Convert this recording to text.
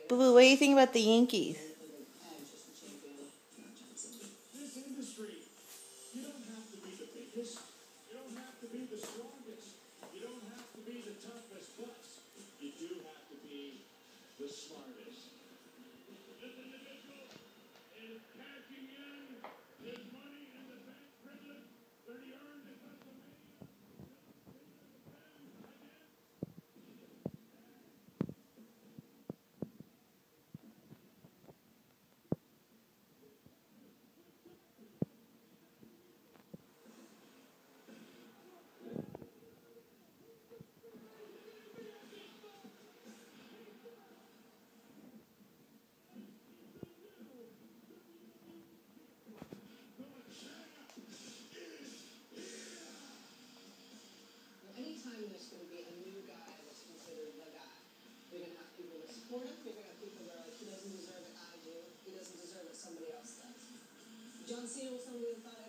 Boo Boo, what do you think about the Yankees? This industry, you don't have to be the biggest, you don't have to be the strongest, you don't have to be the toughest, but you do have to be the smartest. This individual is cashing in his money in the bank privilege that he earned in Pennsylvania. Anytime there's going to be a new guy that's considered the guy, you're going to have people that support him, you're going to have people that are like, he doesn't deserve it, I do. He doesn't deserve it, somebody else does. John Cena was somebody that thought